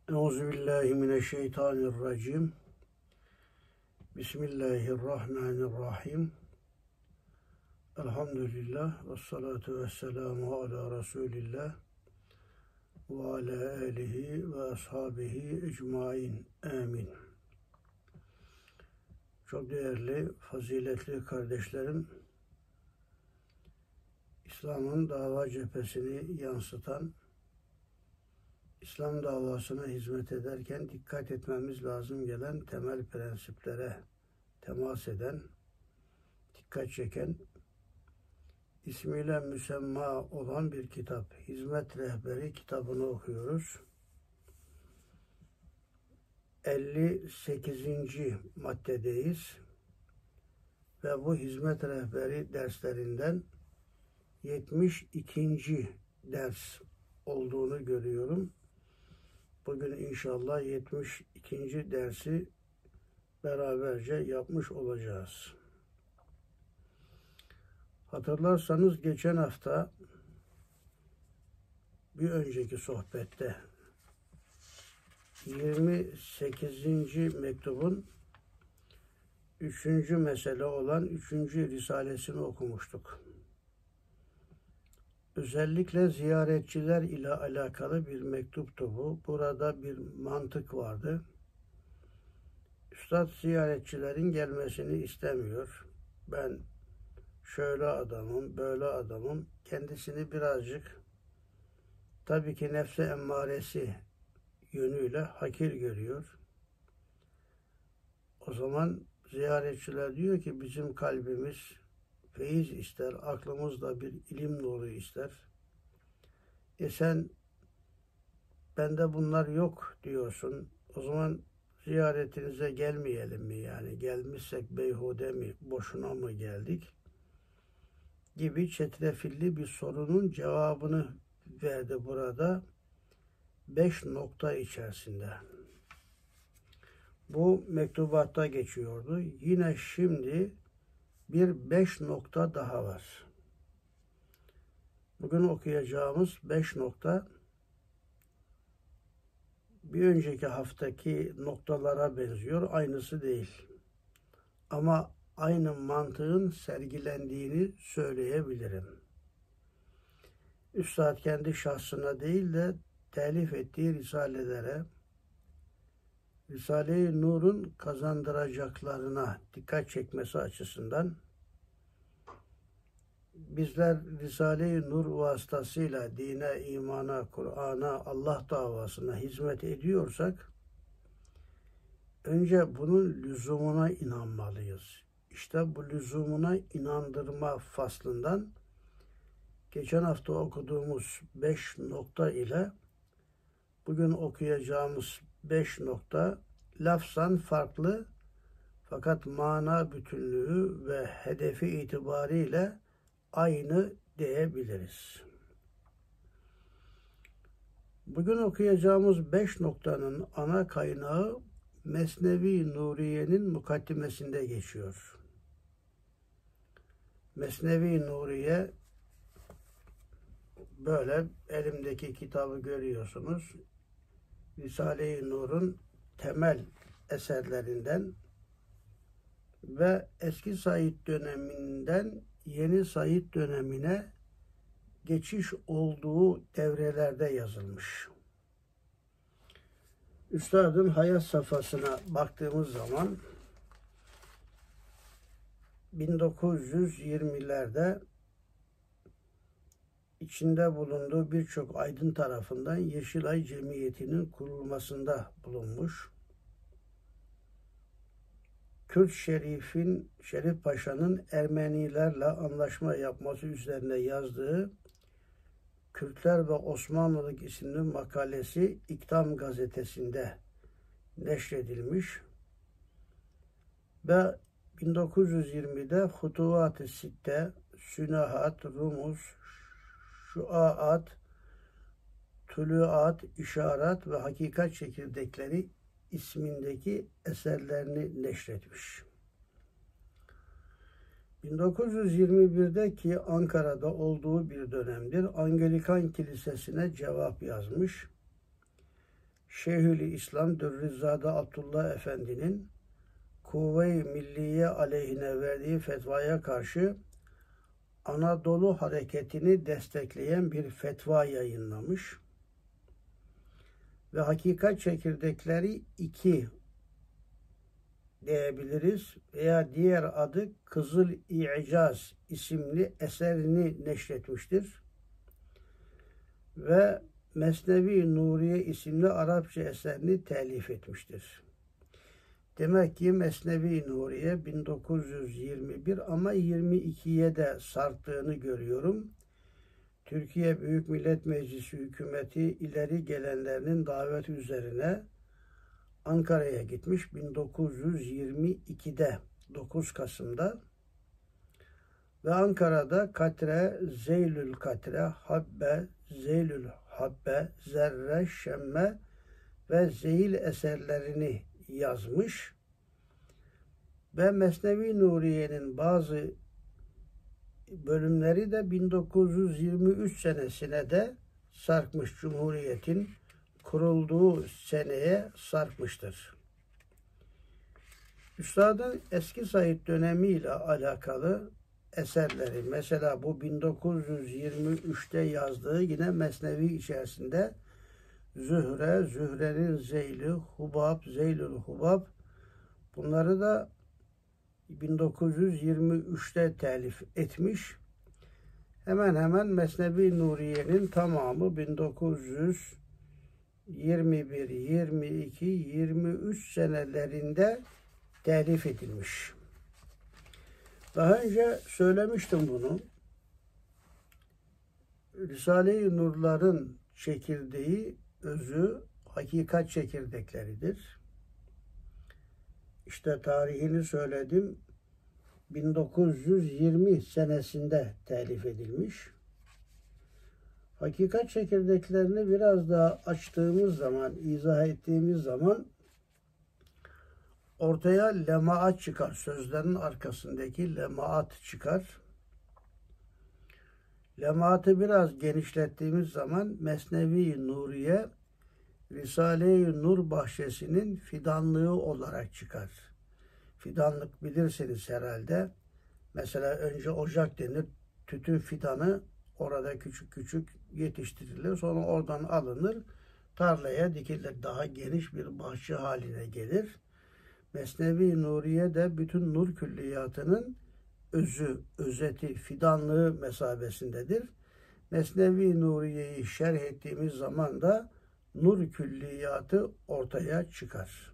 Euzubillahimineşşeytanirracim. Bismillahirrahmanirrahim. Elhamdülillah ve salatu ve selamu ala Resulillah ve ala alihi ve ashabihi ecmain. Amin. Çok değerli, faziletli kardeşlerim, İslam'ın dava cephesini yansıtan, İslam davasına hizmet ederken dikkat etmemiz lazım gelen temel prensiplere temas eden, dikkat çeken, ismiyle müsemma olan bir kitap. Hizmet Rehberi kitabını okuyoruz. 58. maddedeyiz. Ve bu Hizmet Rehberi derslerinden 72. ders olduğunu görüyorum. Bugün inşallah 72. dersi beraberce yapmış olacağız. Hatırlarsanız geçen hafta bir önceki sohbette 28. mektubun 3. mesele olan 3. risalesini okumuştuk. Özellikle ziyaretçiler ile alakalı bir mektuptu bu. Burada bir mantık vardı. Üstad ziyaretçilerin gelmesini istemiyor. Ben şöyle adamım, böyle adamım. Kendisini birazcık tabii ki nefse emmaresi yönüyle hakir görüyor. O zaman ziyaretçiler diyor ki bizim kalbimiz feyiz ister, aklımız da bir ilim nuru ister. Sen bende bunlar yok diyorsun. O zaman ziyaretinize gelmeyelim mi yani? Gelmişsek beyhude mi, boşuna mı geldik? Gibi çetrefilli bir sorunun cevabını verdi burada. 5 nokta içerisinde. Bu mektubatta geçiyordu. Yine şimdi bir 5 nokta daha var. Bugün okuyacağımız 5 nokta bir önceki haftaki noktalara benziyor. Aynısı değil. Ama aynı mantığın sergilendiğini söyleyebilirim. Üstad kendi şahsına değil de telif ettiği risalelere, Risale-i Nur'un kazandıracaklarına dikkat çekmesi açısından bizler Risale-i Nur vasıtasıyla dine, imana, Kur'an'a, Allah davasına hizmet ediyorsak önce bunun lüzumuna inanmalıyız. İşte bu lüzumuna inandırma faslından geçen hafta okuduğumuz 5 nokta ile bugün okuyacağımız 5 nokta lafzan farklı fakat mana bütünlüğü ve hedefi itibariyle aynı diyebiliriz. Bugün okuyacağımız 5 noktanın ana kaynağı Mesnevi Nuriye'nin mukaddimesinde geçiyor. Mesnevi Nuriye böyle elimdeki kitabı görüyorsunuz. Risale-i Nur'un temel eserlerinden ve eski Said döneminden yeni Said dönemine geçiş olduğu devrelerde yazılmış. Üstadın hayat safhasına baktığımız zaman 1920'lerde içinde bulunduğu birçok aydın tarafından Yeşilay Cemiyeti'nin kurulmasında bulunmuş. Şerif Paşa'nın Ermenilerle anlaşma yapması üzerine yazdığı Kürtler ve Osmanlılık isimli makalesi İktam gazetesinde neşredilmiş ve 1920'de Hutuvat-ı Sitte, Sünehat, Rumuz, Şuaat, Tuluat, İşaret ve Hakikat Çekirdekleri ismindeki eserlerini neşretmiş. 1921'deki Ankara'da olduğu bir dönemdir. Anglikan Kilisesi'ne cevap yazmış. Şeyhülislam Dürrizade Abdullah Efendi'nin Kuvve-i Milliye aleyhine verdiği fetvaya karşı Anadolu hareketini destekleyen bir fetva yayınlamış ve Hakikat Çekirdekleri 2 diyebiliriz veya diğer adı Kızıl İ'caz isimli eserini neşretmiştir ve Mesnevi Nuriye isimli Arapça eserini telif etmiştir. Demek ki Mesnevi Nuriye 1921 ama 22'ye de sarktığını görüyorum. Türkiye Büyük Millet Meclisi hükümeti ileri gelenlerinin daveti üzerine Ankara'ya gitmiş 1922'de 9 Kasım'da ve Ankara'da Katre, Zeylül Katre, Habbe, Zeylül Habbe, Zerre, Şemme ve Zeyl eserlerini yazmış ve Mesnevi Nuriye'nin bazı bölümleri de 1923 senesine de sarkmış, Cumhuriyet'in kurulduğu seneye sarkmıştır. Üstadın Eski Said dönemiyle alakalı eserleri, mesela bu 1923'te yazdığı yine Mesnevi içerisinde Zühre, Zühre'nin Zeyli, Hubab, Zeylül Hubab, bunları da 1923'te telif etmiş. Hemen hemen Mesnevi Nuriye'nin tamamı 1921, 22, 23 senelerinde telif edilmiş. Daha önce söylemiştim bunu. Risale-i Nurların çekirdeği, özü hakikat çekirdekleridir. İşte tarihini söyledim. 1920 senesinde telif edilmiş. Hakikat çekirdeklerini biraz daha açtığımız zaman, izah ettiğimiz zaman ortaya lemaat çıkar. Sözlerin arkasındaki lemaat çıkar. Lemaatı biraz genişlettiğimiz zaman Mesnevi Nuriye Risale-i Nur bahçesinin fidanlığı olarak çıkar. Fidanlık bilirsiniz herhalde. Mesela önce ocak denir. Tütün fidanı orada küçük küçük yetiştirilir. Sonra oradan alınır. Tarlaya dikilir. Daha geniş bir bahçe haline gelir. Mesnevi Nuriye de bütün nur külliyatının özü, özeti, fidanlığı mesabesindedir. Mesnevi Nuriye'yi şerh ettiğimiz zaman da nur külliyatı ortaya çıkar.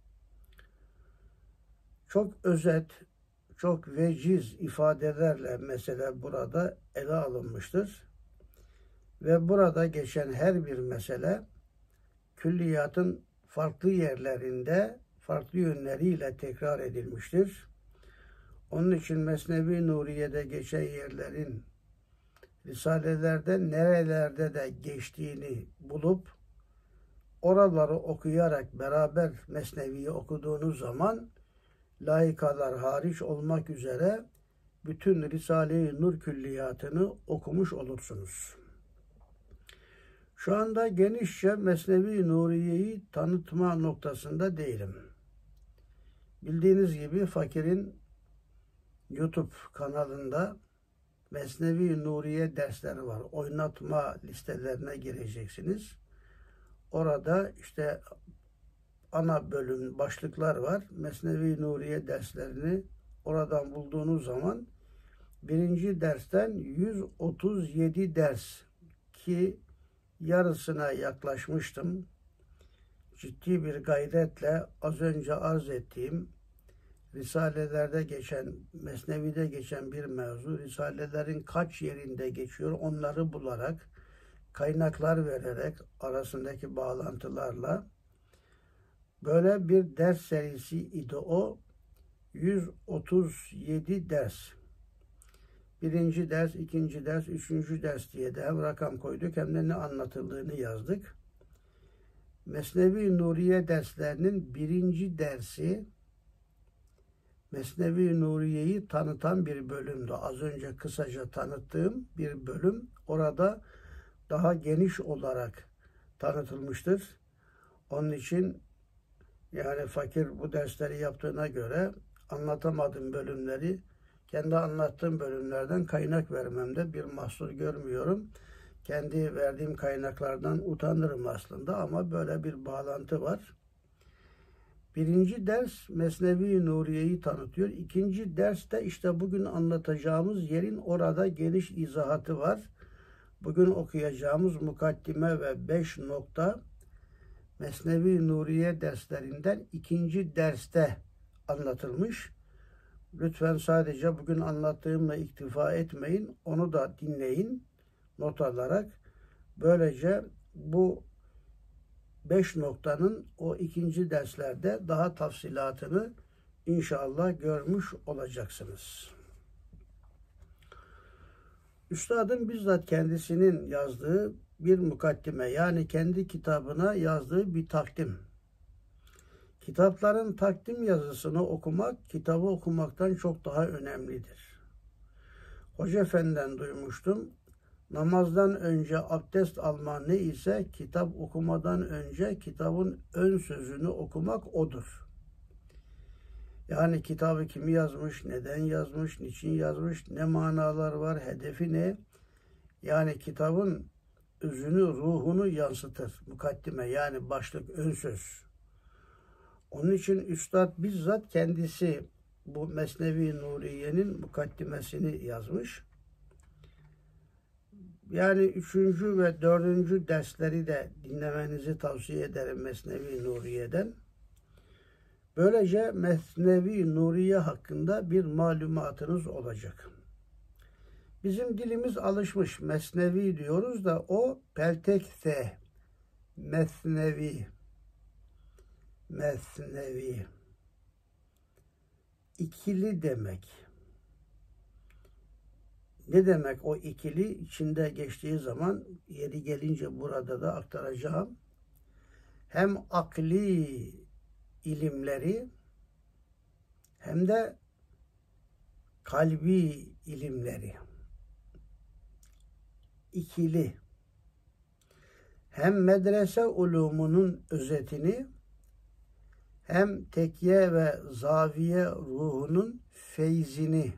Çok özet, çok veciz ifadelerle mesele burada ele alınmıştır. Ve burada geçen her bir mesele külliyatın farklı yerlerinde, farklı yönleriyle tekrar edilmiştir. Onun için Mesnevi Nuriye'de geçen yerlerin Risalelerde nerelerde de geçtiğini bulup oraları okuyarak beraber Mesnevi'yi okuduğunuz zaman laikalar hariç olmak üzere bütün Risale-i Nur külliyatını okumuş olursunuz. Şu anda genişçe Mesnevi Nuriye'yi tanıtma noktasında değilim. Bildiğiniz gibi Fakir'in YouTube kanalında Mesnevi Nuriye dersleri var. Oynatma listelerine gireceksiniz. Orada işte ana bölüm başlıklar var. Mesnevi Nuriye derslerini oradan bulduğunuz zaman birinci dersten 137 ders ki yarısına yaklaşmıştım. Ciddi bir gayretle az önce arz ettiğim Risalelerde geçen, Mesnevi'de geçen bir mevzu, Risalelerin kaç yerinde geçiyor onları bularak, kaynaklar vererek, arasındaki bağlantılarla böyle bir ders serisi idi o. 137 ders. Birinci ders, ikinci ders, üçüncü ders diye de hem rakam koyduk hem de ne anlatıldığını yazdık. Mesnevi Nuriye derslerinin birinci dersi Mesnevi Nuriye'yi tanıtan bir bölümdü. Az önce kısaca tanıttığım bir bölüm. Orada daha geniş olarak tanıtılmıştır. Onun için yani fakir bu dersleri yaptığına göre anlatamadığım bölümleri kendi anlattığım bölümlerden kaynak vermemde bir mahsur görmüyorum. Kendi verdiğim kaynaklardan utanırım aslında ama böyle bir bağlantı var. Birinci ders Mesnevi Nuriye'yi tanıtıyor. İkinci derste işte bugün anlatacağımız yerin orada geniş izahatı var. Bugün okuyacağımız mukaddime ve 5 nokta Mesnevi Nuriye derslerinden ikinci derste anlatılmış. Lütfen sadece bugün anlattığımla iktifa etmeyin. Onu da dinleyin not alarak. Böylece bu 5 noktanın o ikinci derslerde daha tafsilatını inşallah görmüş olacaksınız. Üstadın bizzat kendisinin yazdığı bir mukaddime, yani kendi kitabına yazdığı bir takdim. Kitapların takdim yazısını okumak, kitabı okumaktan çok daha önemlidir. Hoca Efendi'den duymuştum. Namazdan önce abdest alma ne ise kitap okumadan önce kitabın ön sözünü okumak odur. Yani kitabı kim yazmış, neden yazmış, niçin yazmış, ne manalar var, hedefi ne? Yani kitabın özünü, ruhunu yansıtır. Mukaddime yani başlık, ön söz. Onun için Üstad bizzat kendisi bu Mesnevi Nuriye'nin mukaddimesini yazmış. Yani 3. ve 4. dersleri de dinlemenizi tavsiye ederim Mesnevi Nuriye'den. Böylece Mesnevi Nuriye hakkında bir malumatınız olacak. Bizim dilimiz alışmış. Mesnevi diyoruz da o peltekse. Mesnevi. Mesnevi. İkili demek. Ne demek o ikili? İçinde geçtiği zaman yeri gelince burada da aktaracağım. Hem akli ilimleri hem de kalbi ilimleri. İkili. Hem medrese ulumunun özetini hem tekye ve zaviye ruhunun feyzini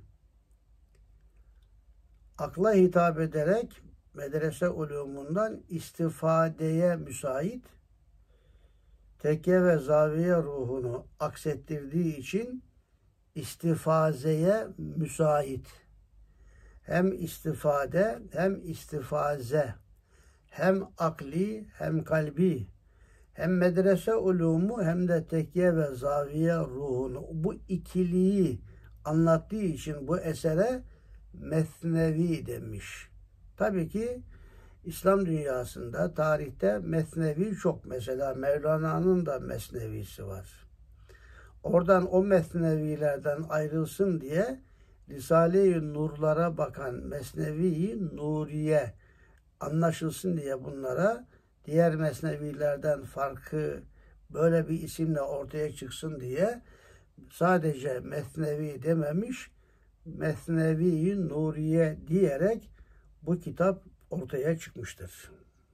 akla hitap ederek medrese ulumundan istifadeye müsait, tekke ve zaviye ruhunu aksettirdiği için istifazeye müsait. Hem istifade hem istifaze, hem akli hem kalbi, hem medrese ulumu hem de tekke ve zaviye ruhunu, bu ikiliyi anlattığı için bu esere Mesnevi demiş. Tabii ki İslam dünyasında, tarihte Mesnevi çok. Mesela Mevlana'nın da Mesnevisi var. Oradan o Mesnevilerden ayrılsın diye Risale-i Nurlara bakan Mesnevi-i Nuriye anlaşılsın diye bunlara diğer Mesnevilerden farkı böyle bir isimle ortaya çıksın diye sadece Mesnevi dememiş, Mesnevi-i Nuriye diyerek bu kitap ortaya çıkmıştır.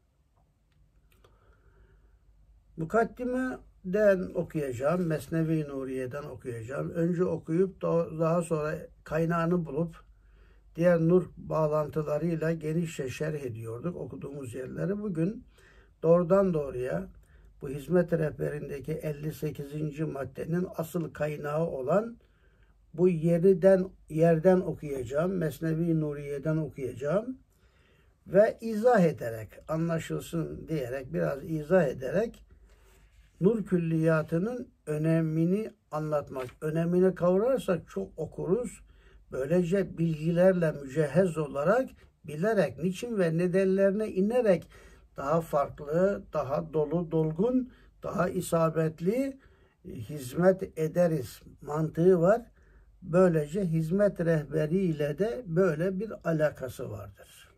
Mukaddimeden okuyacağım, Mesnevi-i Nuriye'den okuyacağım. Önce okuyup daha sonra kaynağını bulup diğer nur bağlantılarıyla genişçe şerh ediyorduk okuduğumuz yerleri. Bugün doğrudan doğruya bu hizmet rehberindeki 58. maddenin asıl kaynağı olan bu yerden okuyacağım. Mesnevi Nuriye'den okuyacağım. Ve izah ederek, anlaşılsın diyerek, biraz izah ederek nur külliyatının önemini anlatmak. Önemini kavrarsak çok okuruz. Böylece bilgilerle mücehhez olarak, bilerek, niçin ve nedenlerine inerek daha farklı, daha dolu, dolgun, daha isabetli hizmet ederiz mantığı var. Böylece hizmet rehberiyle de böyle bir alakası vardır.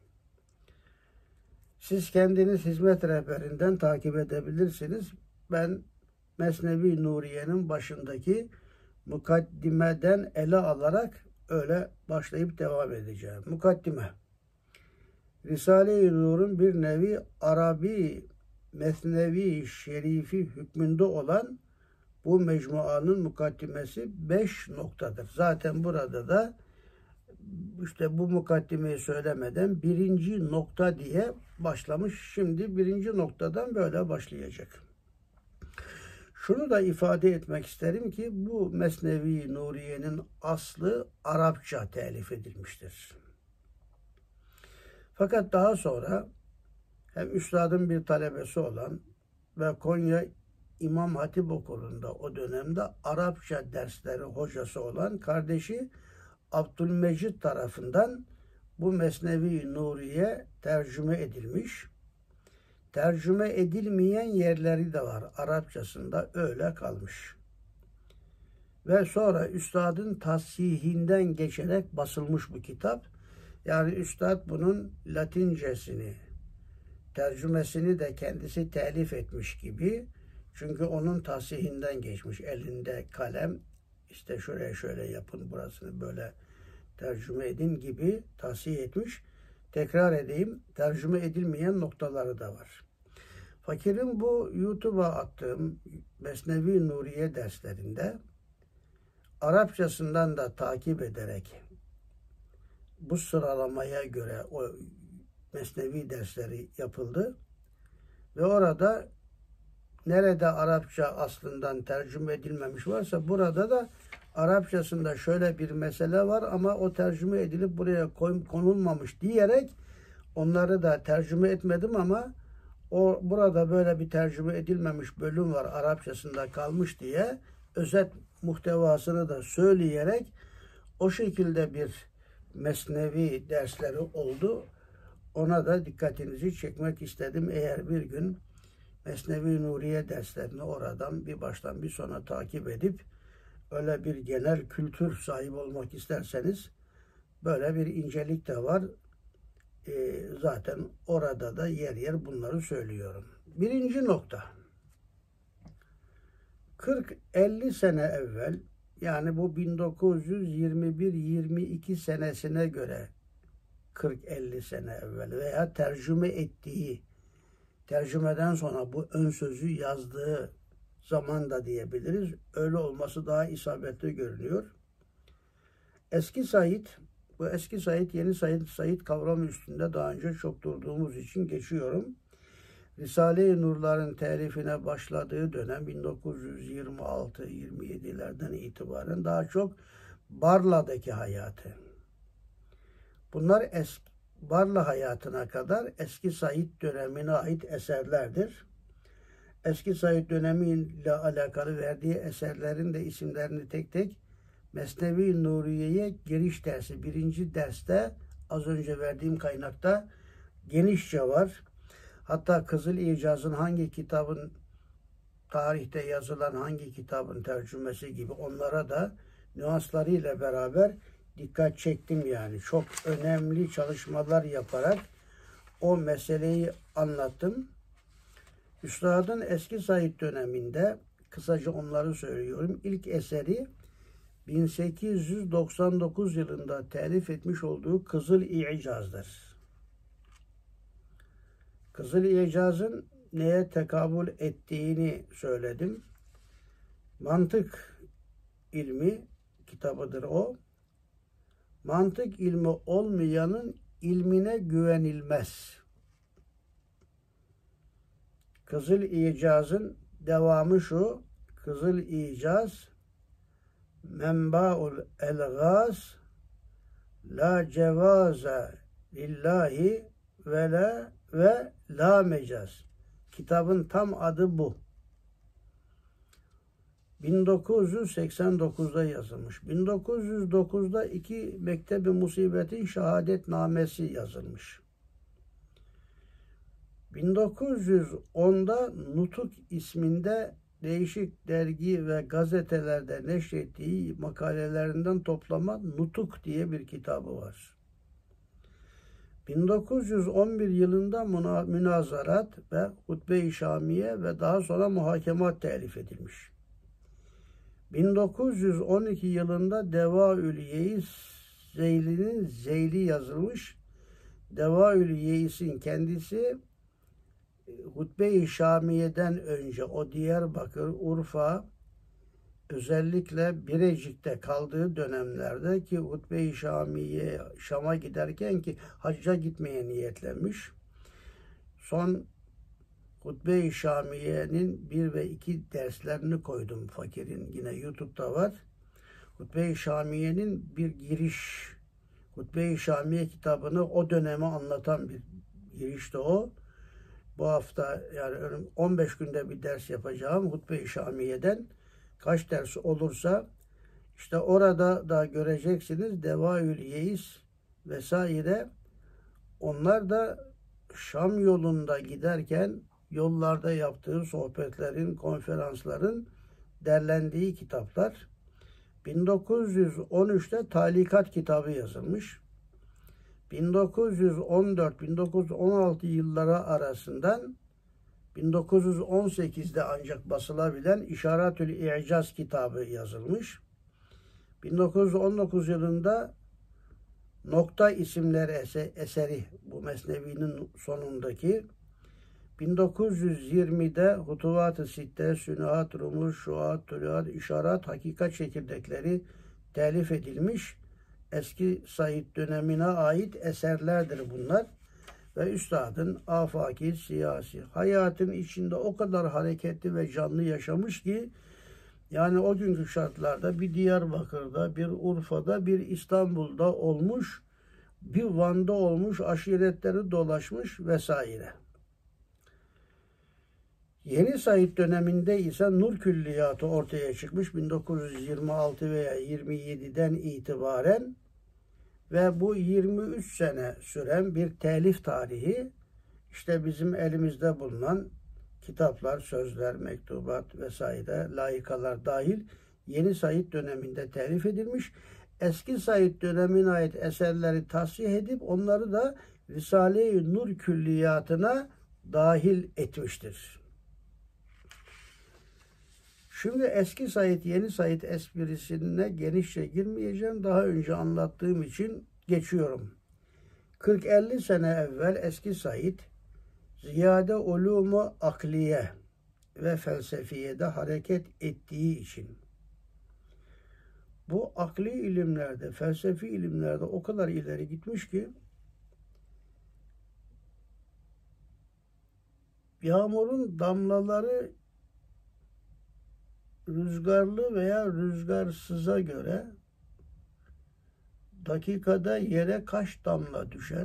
Siz kendiniz hizmet rehberinden takip edebilirsiniz. Ben Mesnevi Nuriye'nin başındaki mukaddimeden ele alarak öyle başlayıp devam edeceğim. Mukaddime. Risale-i Nur'un bir nevi Arabi Mesnevi Şerifi hükmünde olan bu mecmuanın mukaddimesi 5 noktadır. Zaten burada da işte bu mukaddimeyi söylemeden birinci nokta diye başlamış. Şimdi birinci noktadan böyle başlayacak. Şunu da ifade etmek isterim ki bu Mesnevi Nuriye'nin aslı Arapça telif edilmiştir. Fakat daha sonra hem üstadın bir talebesi olan ve Konya İmam Hatip Okulu'nda o dönemde Arapça dersleri hocası olan kardeşi Abdülmecid tarafından bu Mesnevi Nuriye tercüme edilmiş. Tercüme edilmeyen yerleri de var. Arapçasında öyle kalmış. Ve sonra üstadın tasihinden geçerek basılmış bu kitap. Yani üstad bunun Latincesini, tercümesini de kendisi telif etmiş gibi. Çünkü onun tasihinden geçmiş. Elinde kalem, işte şuraya şöyle yapın, burasını böyle tercüme edin gibi tasih etmiş. Tekrar edeyim, tercüme edilmeyen noktaları da var. Fakirin bu YouTube'a attığım Mesnevi Nuriye derslerinde Arapçasından da takip ederek bu sıralamaya göre o Mesnevi dersleri yapıldı. Ve orada nerede Arapça aslından tercüme edilmemiş varsa burada da Arapçasında şöyle bir mesele var ama o tercüme edilip buraya konulmamış diyerek onları da tercüme etmedim ama o burada böyle bir tercüme edilmemiş bölüm var Arapçasında kalmış diye özet muhtevasını da söyleyerek o şekilde bir Mesnevi dersleri oldu. Ona da dikkatinizi çekmek istedim. Eğer bir gün Mesnevi Nuriye derslerini oradan bir baştan bir sona takip edip öyle bir genel kültür sahibi olmak isterseniz böyle bir incelik de var. Zaten orada da yer yer bunları söylüyorum. Birinci nokta. 40-50 sene evvel, yani bu 1921-22 senesine göre 40-50 sene evvel veya tercüme ettiği, tercümeden sonra bu ön sözü yazdığı zaman da diyebiliriz. Öyle olması daha isabetli görünüyor. Eski Said, bu eski Said, yeni Said kavramı üstünde daha önce çok durduğumuz için geçiyorum. Risale-i Nurların telifine başladığı dönem 1926-27'lerden itibaren daha çok Barla'daki hayatı. Bunlar Barla hayatına kadar eski Said dönemine ait eserlerdir. Eski Said dönemiyle alakalı verdiği eserlerin de isimlerini tek tek Mesnevi Nuriye'ye giriş dersi, birinci derste az önce verdiğim kaynakta genişçe var. Hatta Kızıl İcaz'ın hangi kitabın tarihte yazılan hangi kitabın tercümesi gibi onlara da nüanslarıyla beraber dikkat çektim yani. Çok önemli çalışmalar yaparak o meseleyi anlattım. Üstadın eski Said döneminde, kısaca onları söylüyorum, ilk eseri 1899 yılında telif etmiş olduğu Kızıl İcaz'dır. Kızıl İcaz'ın neye tekabül ettiğini söyledim. Mantık ilmi kitabıdır o. Mantık ilmi olmayanın ilmine güvenilmez. Kızıl İcaz'ın devamı şu: Kızıl İcaz menbaul elgaz la cevaze lillahi ve la mecaz. Kitabın tam adı bu. 1989'da yazılmış. 1909'da iki Mektebi Musibet'in şehadetnamesi yazılmış. 1910'da Nutuk isminde değişik dergi ve gazetelerde neşrettiği makalelerinden toplama Nutuk diye bir kitabı var. 1911 yılında Münazarat ve Hutbe-i Şamiye ve daha sonra Muhakemat telif edilmiş. 1912 yılında Devaül Yeis Zeyli'nin Zeyli yazılmış. Devaül Yeis'in kendisi Hutbe-i Şamiye'den önce o Diyarbakır, Urfa, özellikle Birecik'te kaldığı dönemlerde ki Hutbe-i Şamiye Şam'a giderken ki hacca gitmeye niyetlenmiş. Son Hutbe-i Şamiye'nin 1 ve 2 derslerini koydum Fakir'in. Yine YouTube'da var. Hutbe-i Şamiye'nin bir giriş, Hutbe-i Şamiye kitabını o dönemi anlatan bir girişte o. Bu hafta yani 15 günde bir ders yapacağım Hutbe-i Şamiye'den. Kaç ders olursa işte orada da göreceksiniz Devaül Yeis vesaire. Onlar da Şam yolunda giderken yollarda yaptığı sohbetlerin, konferansların derlendiği kitaplar. 1913'te Talikat kitabı yazılmış. 1914-1916 yılları arasından 1918'de ancak basılabilen İşaretül İ'caz kitabı yazılmış. 1919 yılında Nokta isimleri eseri bu Mesnevi'nin sonundaki 1920'de Hutuvat-ı Sitte, Sünuhat, Rumuz, Şuat, Tuluat, İşaret, Hakikat çekirdekleri telif edilmiş. Eski Said dönemine ait eserlerdir bunlar. Ve üstadın afaki, siyasi hayatın içinde o kadar hareketli ve canlı yaşamış ki yani o günkü şartlarda bir Diyarbakır'da, bir Urfa'da, bir İstanbul'da olmuş, bir Van'da olmuş, aşiretleri dolaşmış vesaire. Yeni Said döneminde ise Nur Külliyatı ortaya çıkmış 1926 veya 27'den itibaren ve bu 23 sene süren bir telif tarihi işte bizim elimizde bulunan kitaplar, sözler, mektubat vesaire, layıkalar dahil Yeni Said döneminde telif edilmiş. Eski Said dönemine ait eserleri tasih edip onları da Risale-i Nur külliyatına dahil etmiştir. Şimdi eski Said, yeni Said esprisine genişçe girmeyeceğim. Daha önce anlattığım için geçiyorum. 40-50 sene evvel eski Said, ziyade ulumu akliye ve felsefiyede hareket ettiği için bu akli ilimlerde, felsefi ilimlerde o kadar ileri gitmiş ki yağmurun damlaları rüzgarlı veya rüzgarsıza göre dakikada yere kaç damla düşer?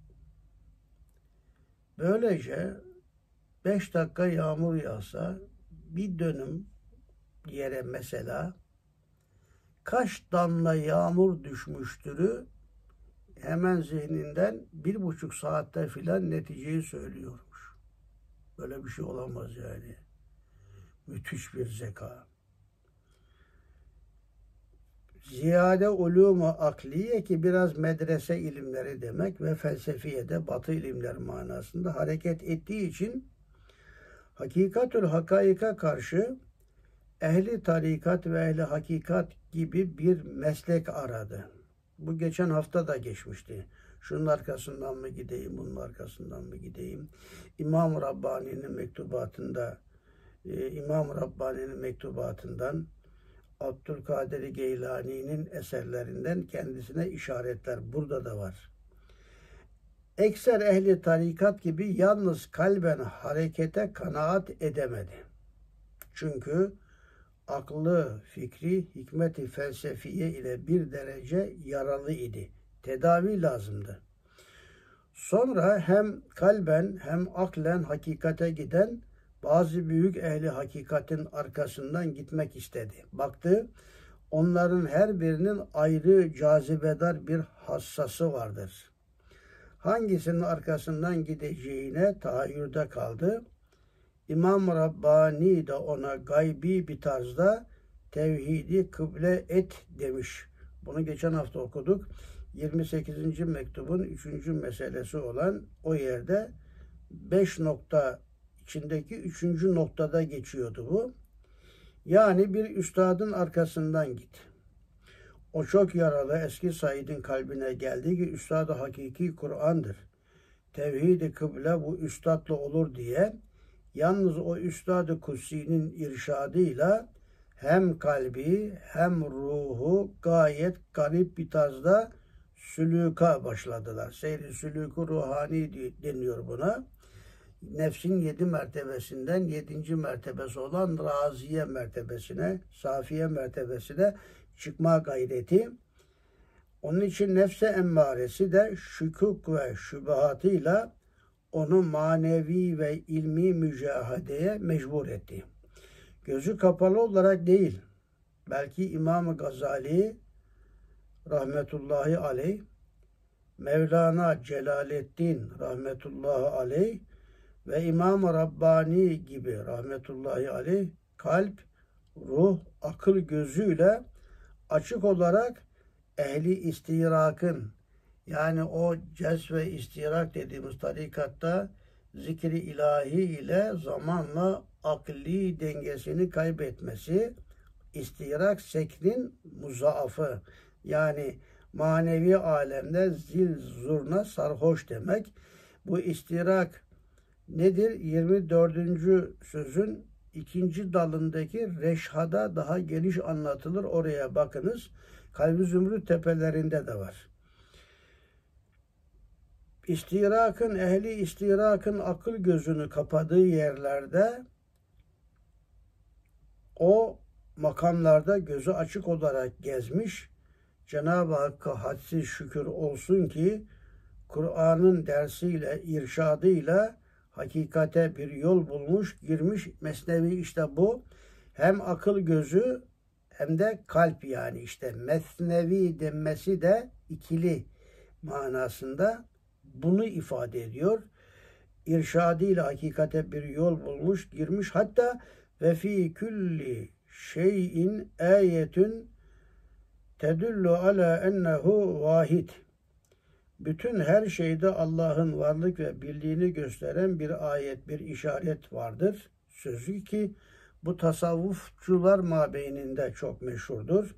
Böylece 5 dakika yağmur yağsa bir dönüm yere mesela kaç damla yağmur düşmüştürü hemen zihninden 1,5 saatte filan neticeyi söylüyormuş. Böyle bir şey olamaz yani. Müthiş bir zeka. Ziyade ulumu akliye ki biraz medrese ilimleri demek ve felsefiyede batı ilimleri manasında hareket ettiği için hakikatül hakaika karşı ehli tarikat ve ehli hakikat gibi bir meslek aradı. Bu geçen hafta da geçmişti. Şunun arkasından mı gideyim, bunun arkasından mı gideyim? İmam-ı Rabbani'nin mektubatından Abdülkadir Geylani'nin eserlerinden kendisine işaretler burada da var. Ekser ehli tarikat gibi yalnız kalben harekete kanaat edemedi. Çünkü aklı, fikri, hikmeti felsefiye ile bir derece yaralı idi. Tedavi lazımdı. Sonra hem kalben hem aklen hakikate giden bazı büyük ehli hakikatin arkasından gitmek istedi. Baktı, onların her birinin ayrı cazibedar bir hassası vardır. Hangisinin arkasından gideceğine tahayyürde kaldı. İmam Rabbani de ona gaybi bir tarzda tevhidi kıble et demiş. Bunu geçen hafta okuduk. 28. mektubun 3. meselesi olan o yerde 5 nokta içindeki 3. noktada geçiyordu bu. Yani bir üstadın arkasından git. O çok yaralı eski Said'in kalbine geldi ki üstad-ı hakiki Kur'an'dır. tevhid-i kıble bu üstadla olur diye yalnız o Üstad-ı Kutsi'nin irşadıyla hem kalbi hem ruhu gayet garip bir tarzda sülûka başladılar. Seyri sülûku ruhani deniyor buna. Nefsin 7 mertebesinden 7. mertebesi olan raziye mertebesine, safiye mertebesine çıkma gayreti. Onun için nefse emmaresi de şükuk ve şübahatıyla onu manevi ve ilmi mücahedeye mecbur etti. Gözü kapalı olarak değil, belki İmam-ı Gazali rahmetullahi aleyh, Mevlana Celaleddin rahmetullahi aleyh ve İmam-ı Rabbani gibi rahmetullahi aleyh kalp, ruh, akıl gözüyle açık olarak ehli istirakın, yani o cez ve istirak dediğimiz tarikatta zikri ilahi ile zamanla akli dengesini kaybetmesi, istirak sekrin muzaafı, yani manevi alemde zil zurna sarhoş demek. Bu istirak nedir? 24. sözün 2. dalındaki reşhada daha geniş anlatılır. Oraya bakınız. Kalbi Zümrüt tepelerinde de var. İstirakın, ehli istirakın akıl gözünü kapadığı yerlerde o makamlarda gözü açık olarak gezmiş. Cenab-ı Hakk'a hadsiz şükür olsun ki Kur'an'ın dersiyle, irşadıyla hakikate bir yol bulmuş, girmiş. Mesnevi işte bu. Hem akıl gözü hem de kalp, yani işte mesnevi denmesi de ikili manasında bunu ifade ediyor. İrşadıyla hakikate bir yol bulmuş, girmiş. Hatta ve fi külli şeyin ayetün tedullu ala ennehu vahid. Bütün her şeyde Allah'ın varlık ve birliğini gösteren bir ayet, bir işaret vardır. Sözü ki bu tasavvufçular mabeyninde çok meşhurdur.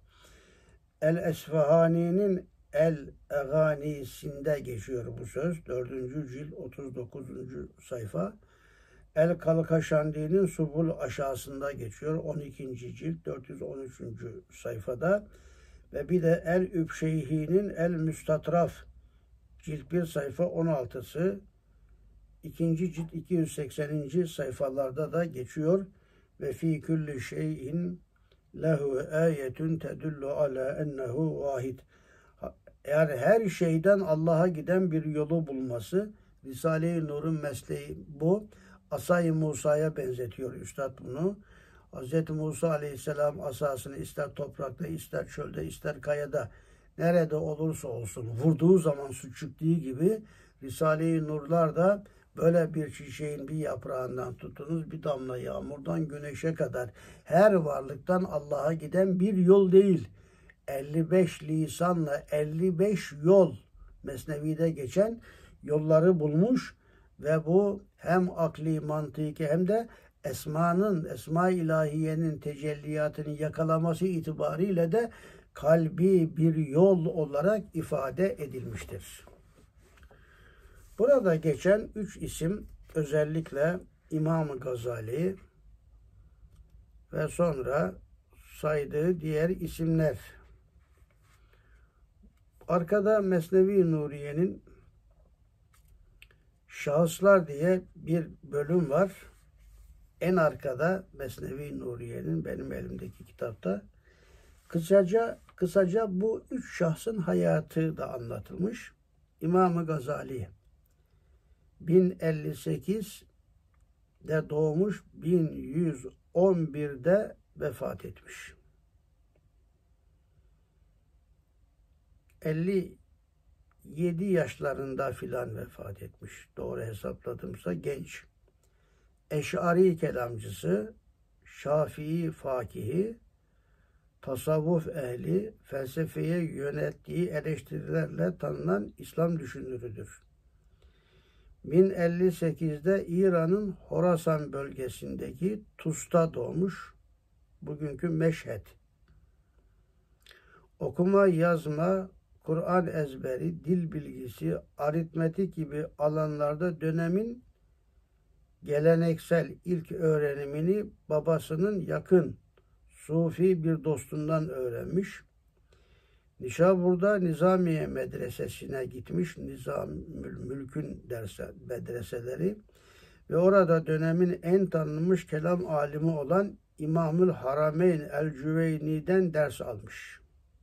El-Esfahani'nin El-Eganisinde geçiyor bu söz. 4. cilt 39. sayfa. El-Kalkaşandi'nin Subul aşağısında geçiyor. 12. cilt 413. sayfada. Ve bir de El-Übşeyhi'nin El-Müstatraf cilt 1 sayfa 16'sı 2. cilt 280. sayfalarda da geçiyor. Ve fi kulli şeyin lehu ayetun tedullu ala ennehu vahid. Yani her şeyden Allah'a giden bir yolu bulması. Risale-i Nur'un mesleği bu. Asay-ı Musa'ya benzetiyor Üstad bunu. Hz. Musa Aleyhisselam asasını ister toprakta, ister çölde, ister kayada, nerede olursa olsun vurduğu zaman su çıktığı gibi Risale-i Nurlar da böyle bir çiçeğin bir yaprağından tutunuz bir damla yağmurdan güneşe kadar her varlıktan Allah'a giden bir yol değil. 55 lisanla 55 yol Mesnevi'de geçen yolları bulmuş ve bu hem akli mantıki hem de Esma-i İlahiye'nin tecelliyatını yakalaması itibariyle de kalbi bir yol olarak ifade edilmiştir. Burada geçen 3 isim özellikle İmam-ı Gazali ve sonra saydığı diğer isimler. Arkada Mesnevi Nuriye'nin Şahıslar diye bir bölüm var. En arkada Mesnevi Nuriye'nin benim elimdeki kitapta kısaca bu 3 şahsın hayatı da anlatılmış. İmam-ı Gazali 1058'de doğmuş, 1111'de vefat etmiş. 57 yaşlarında filan vefat etmiş. Doğru hesapladımsa genç. Eş'ari kelamcısı, Şafii fakihi, tasavvuf ehli, felsefeye yönelttiği eleştirilerle tanınan İslam düşünürüdür. 1058'de İran'ın Horasan bölgesindeki Tus'ta doğmuş, bugünkü Meşhed. Okuma, yazma, Kur'an ezberi, dil bilgisi, aritmetik gibi alanlarda dönemin geleneksel ilk öğrenimini babasının yakın Sufi bir dostundan öğrenmiş. Nişabur'da Nizamiye Medresesi'ne gitmiş. Nizamülmülk'ün medreseleri ve orada dönemin en tanınmış kelam alimi olan İmamül Harameyn el-Cüveyni'den ders almış.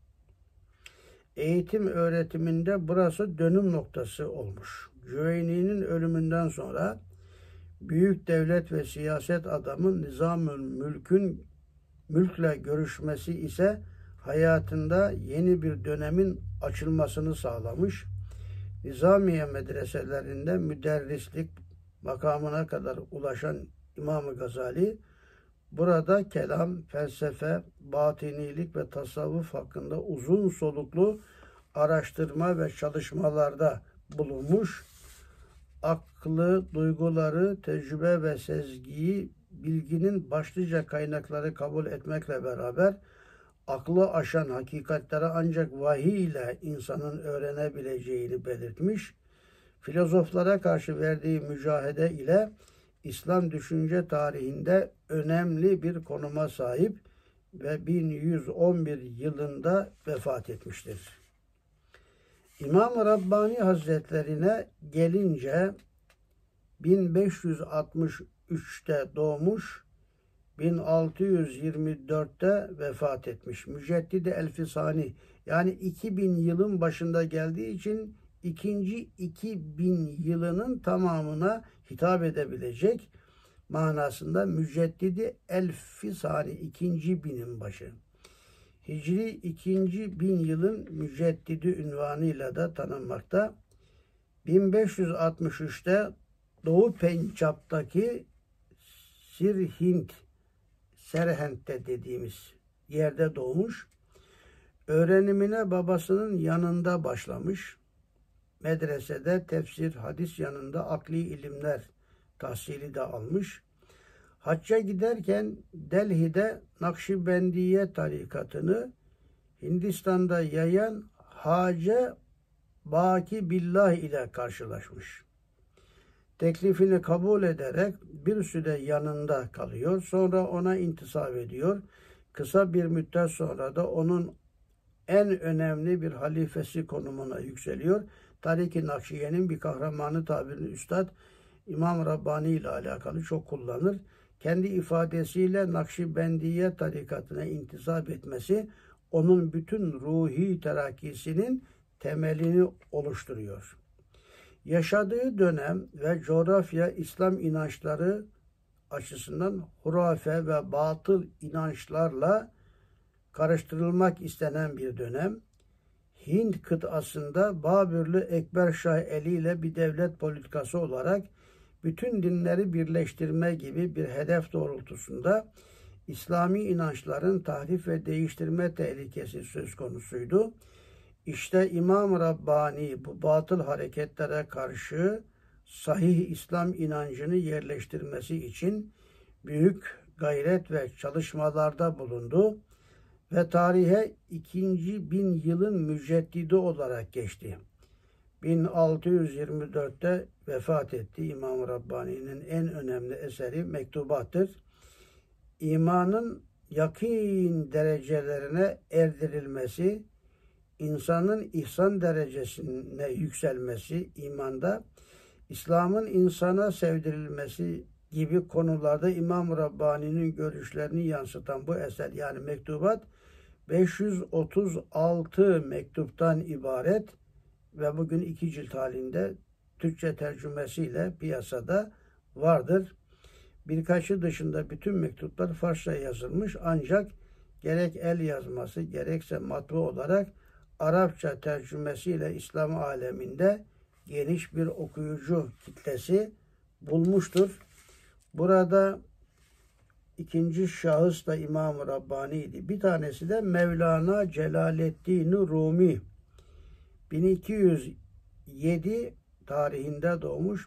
Eğitim öğretiminde burası dönüm noktası olmuş. Cüveyni'nin ölümünden sonra büyük devlet ve siyaset adamı Nizamülmülk'ün mülkle görüşmesi ise hayatında yeni bir dönemin açılmasını sağlamış. Nizamiye medreselerinde müderrislik makamına kadar ulaşan İmam-ı Gazali, burada kelam, felsefe, batinilik ve tasavvuf hakkında uzun soluklu araştırma ve çalışmalarda bulunmuş. Aklı, duyguları, tecrübe ve sezgiyi bilginin başlıca kaynakları kabul etmekle beraber aklı aşan hakikatleri ancak vahiy ile insanın öğrenebileceğini belirtmiş. Filozoflara karşı verdiği mücadele ile İslam düşünce tarihinde önemli bir konuma sahip ve 1111 yılında vefat etmiştir. İmam-ı Rabbani Hazretlerine gelince 1563'te doğmuş, 1624'te vefat etmiş. Müceddidi Elfisani, yani 2000 yılın başında geldiği için ikinci 2000 yılının tamamına hitap edebilecek manasında Müceddidi Elfisani, ikinci binin başı. Hicri 2000 yılın müceddidi ünvanıyla da tanınmakta. 1563'te Doğu Pencap'taki Serhent'te dediğimiz yerde doğmuş. Öğrenimine babasının yanında başlamış. Medresede tefsir, hadis yanında akli ilimler tahsili de almış. Hacca giderken Delhi'de Nakşibendiye tarikatını Hindistan'da yayan Hacı Baki Billah ile karşılaşmış. Teklifini kabul ederek bir süre yanında kalıyor. Sonra ona intisap ediyor. Kısa bir müddet sonra da onun en önemli bir halifesi konumuna yükseliyor. Tarik-i Nakşiye'nin bir kahramanı tabirini Üstad İmam Rabbani ile alakalı çok kullanır. Kendi ifadesiyle Nakşibendiye tarikatına intisap etmesi onun bütün ruhi terakkisinin temelini oluşturuyor. Yaşadığı dönem ve coğrafya İslam inançları açısından hurafe ve batıl inançlarla karıştırılmak istenen bir dönem. Hint kıtasında Babürlü Ekber Şah eliyle bir devlet politikası olarak bütün dinleri birleştirme gibi bir hedef doğrultusunda İslami inançların tahrif ve değiştirme tehlikesi söz konusuydu. İşte İmam Rabbani bu batıl hareketlere karşı sahih İslam inancını yerleştirmesi için büyük gayret ve çalışmalarda bulundu ve tarihe 2000 yılın müceddidi olarak geçti. 1624'te vefat etti. İmam Rabbani'nin en önemli eseri Mektubattır. İmanın yakîn derecelerine erdirilmesi, insanın ihsan derecesine yükselmesi imanda, İslam'ın insana sevdirilmesi gibi konularda İmam Rabbani'nin görüşlerini yansıtan bu eser, yani Mektubat 536 mektuptan ibaret ve bugün 2 cilt halinde Türkçe tercümesiyle piyasada vardır. Birkaçı dışında bütün mektuplar Farsça yazılmış, ancak gerek el yazması gerekse matbu olarak Arapça tercümesiyle İslam aleminde geniş bir okuyucu kitlesi bulmuştur. Burada ikinci şahıs da İmam-ı Rabbani'ydi. Bir tanesi de Mevlana Celaleddin Rumi. 1207 tarihinde doğmuş,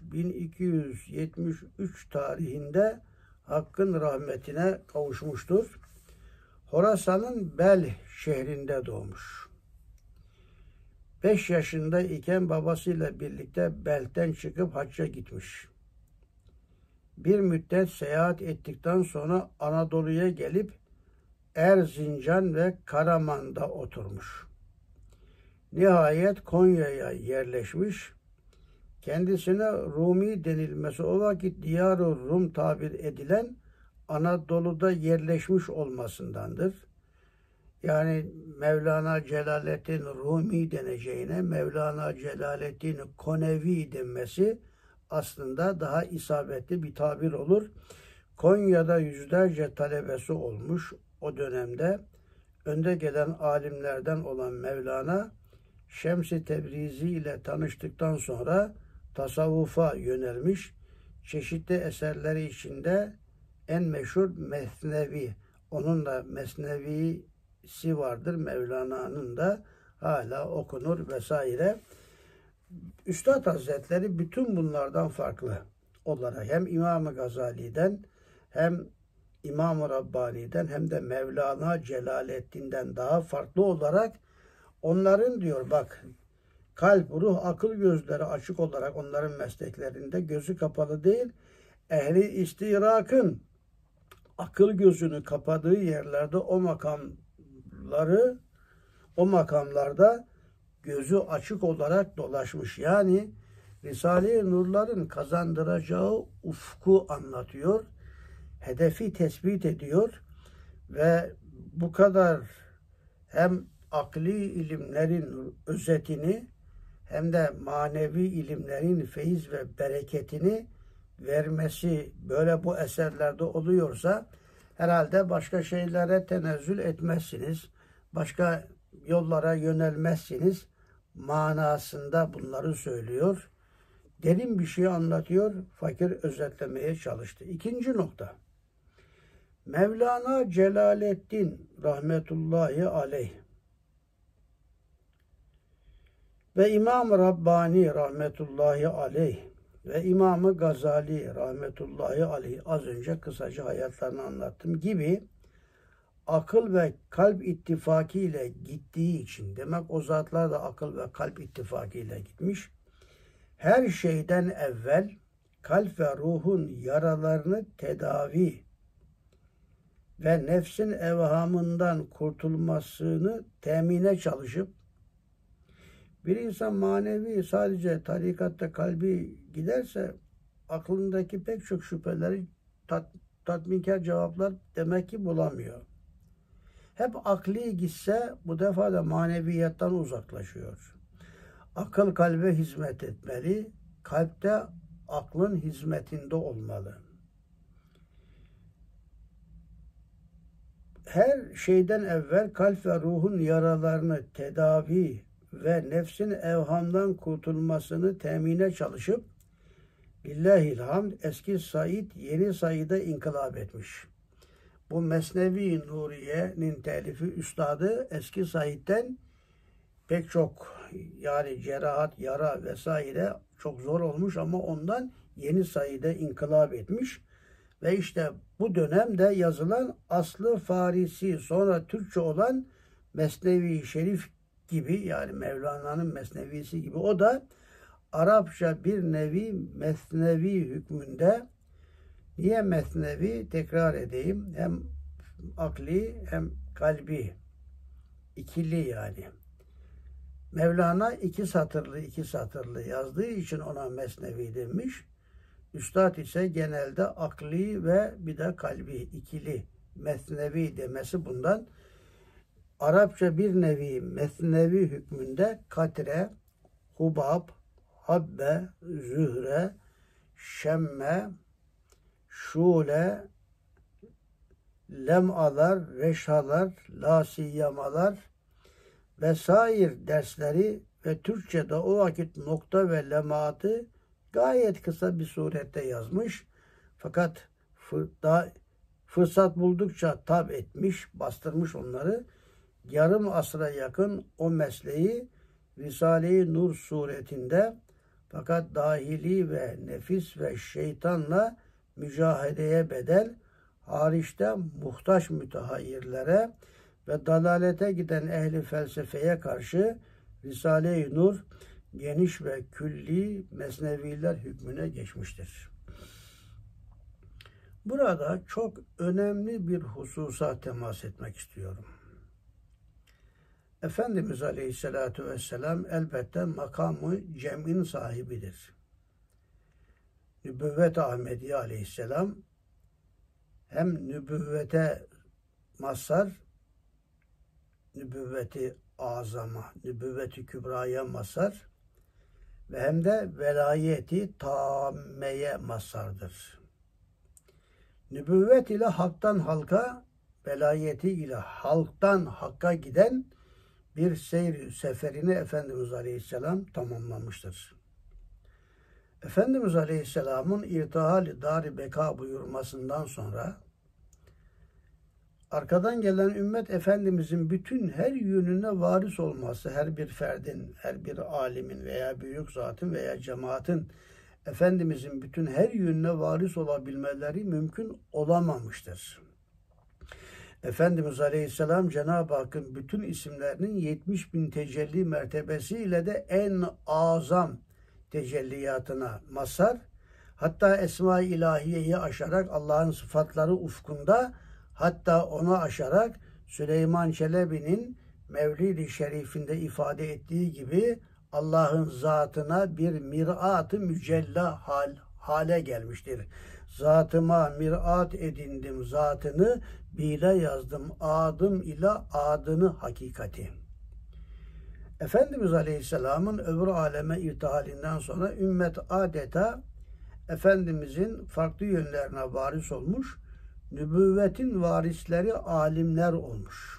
1273 tarihinde Hakk'ın rahmetine kavuşmuştur. . Horasan'ın Bel şehrinde doğmuş. 5 yaşında iken babasıyla birlikte Belt'ten çıkıp hacca gitmiş. Bir müddet seyahat ettikten sonra Anadolu'ya gelip Erzincan ve Karaman'da oturmuş. Nihayet Konya'ya yerleşmiş. Kendisine Rumi denilmesi o vakit Diyar-ı Rum tabir edilen Anadolu'da yerleşmiş olmasındandır. Yani Mevlana Celaleddin Rumi deneceğine Mevlana Celaleddin Konevi denmesi aslında daha isabetli bir tabir olur. Konya'da yüzlerce talebesi olmuş o dönemde. Önde gelen alimlerden olan Mevlana Şems-i Tebrizi ile tanıştıktan sonra tasavvufa yönelmiş. Çeşitli eserleri içinde en meşhur Mesnevi. Onun da Mesnevisi vardır. Mevlana'nın da hala okunur vesaire. Üstad Hazretleri bütün bunlardan farklı olarak hem İmam-ı Gazali'den hem İmam-ı Rabbani'den hem de Mevlana Celaleddin'den daha farklı olarak onların diyor bak kalp, ruh, akıl gözleri açık olarak onların mesleklerinde gözü kapalı değil, ehli istirakın akıl gözünü kapadığı yerlerde o makamlarda gözü açık olarak dolaşmış. Yani Risale-i Nurların kazandıracağı ufku anlatıyor. Hedefi tespit ediyor ve bu kadar hem akli ilimlerin özetini hem de manevi ilimlerin feyiz ve bereketini vermesi böyle bu eserlerde oluyorsa herhalde başka şeylere tenezzül etmezsiniz. Başka yollara yönelmezsiniz manasında bunları söylüyor. Derin bir şey anlatıyor. Fakir özetlemeye çalıştı. İkinci nokta. Mevlana Celaleddin rahmetullahi aleyh ve İmam Rabbani rahmetullahi aleyh ve İmam-ı Gazali rahmetullahi aleyh az önce kısaca hayatlarını anlattım gibi akıl ve kalp ittifakı ile gittiği için demek o zatlar da akıl ve kalp ittifakı ile gitmiş. Her şeyden evvel kalp ve ruhun yaralarını tedavi ve nefsin evhamından kurtulmasını temine çalışıp bir insan manevi sadece tarikatta kalbi giderse aklındaki pek çok şüpheleri tatminkar cevaplar demek ki bulamıyor. Hep akli gitse bu defa da maneviyattan uzaklaşıyor. Akıl kalbe hizmet etmeli, kalp de aklın hizmetinde olmalı. Her şeyden evvel kalp ve ruhun yaralarını tedavi ve nefsin evhamdan kurtulmasını temine çalışıp Lillahilhamd eski Said yeni Said'e inkılap etmiş. Bu Mesnevi Nuriye'nin telifi üstadı eski Said'den pek çok yani cerahat, yara vesaire çok zor olmuş ama ondan yeni Said'e inkılap etmiş. Ve işte bu dönemde yazılan aslı Farisi sonra Türkçe olan Mesnevi Şerif gibi yani Mevlana'nın Mesnevisi gibi o da Arapça bir nevi mesnevi hükmünde. Niye mesnevi? Tekrar edeyim. Hem akli hem kalbi. İkili yani. Mevlana iki satırlı yazdığı için ona mesnevi demiş. Üstad ise genelde akli ve bir de kalbi ikili mesnevi demesi bundan. Arapça bir nevi mesnevi hükmünde katre, hubab, habbe, zühre, şemme, şule, lemalar, reşhalar, lasiyamalar vesaire dersleri ve Türkçe'de o vakit nokta ve lemaatı gayet kısa bir surette yazmış. Fakat fırsat buldukça tab etmiş, bastırmış onları. Yarım asra yakın o mesleği Risale-i Nur suretinde fakat dahili ve nefis ve şeytanla mücahedeye bedel hariçte muhtaç mütehayyirlere ve dalalete giden ehli felsefeye karşı Risale-i Nur geniş ve külli mesneviler hükmüne geçmiştir. Burada çok önemli bir hususa temas etmek istiyorum. Efendimiz Aleyhisselatü Vesselam elbette makamı cem'in sahibidir. Nübüvvet Ahmediye Aleyhisselam hem nübüvvete mazhar, nübüvveti azama, nübüvveti kübraya mazhar ve hem de velayeti tammeye mazhardır. Nübüvvet ile halktan halka, velayeti ile halktan hakka giden bir seferini Efendimiz Aleyhisselam tamamlamıştır. Efendimiz Aleyhisselam'ın irtihal-i dar-i beka buyurmasından sonra arkadan gelen ümmet Efendimizin bütün her yönüne varis olması, her bir ferdin, her bir alimin veya büyük zatın veya cemaatin Efendimizin bütün her yönüne varis olabilmeleri mümkün olamamıştır. Efendimiz Aleyhisselam Cenab-ı Hakk'ın bütün isimlerinin 70.000 tecelli mertebesiyle de en azam tecelliyatına mazhar, hatta Esma-i İlahiye'yi aşarak Allah'ın sıfatları ufkunda, hatta onu aşarak Süleyman Çelebi'nin Mevlid-i Şerif'inde ifade ettiği gibi Allah'ın zatına bir mirat-ı mücella hale gelmiştir. Zatıma mirat edindim zatını, bile yazdım adım ile adını hakikati. Efendimiz Aleyhisselam'ın öbür aleme irtihalinden sonra ümmet adeta Efendimizin farklı yönlerine varis olmuş, nübüvvetin varisleri alimler olmuş.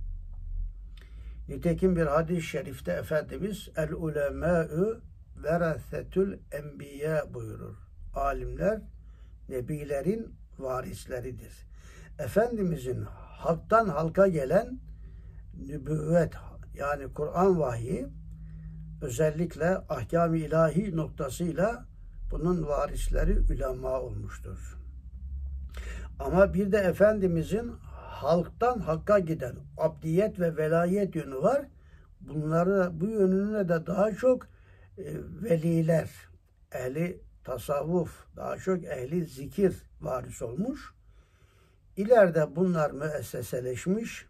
Nitekim bir hadis-i şerifte Efendimiz el-ulemâ'ü verasetül enbiya buyurur. Alimler nebilerin varisleridir. Efendimizin halktan halka gelen nübüvvet yani Kur'an vahyi özellikle ahkam-ı ilahi noktasıyla bunun varisleri ulema olmuştur. Ama bir de Efendimizin halktan hakka giden abdiyet ve velayet yönü var. Bunları bu yönüne de daha çok veliler, ehli tasavvuf, daha çok ehli zikir varis olmuş. İleride bunlar müesseseleşmiş.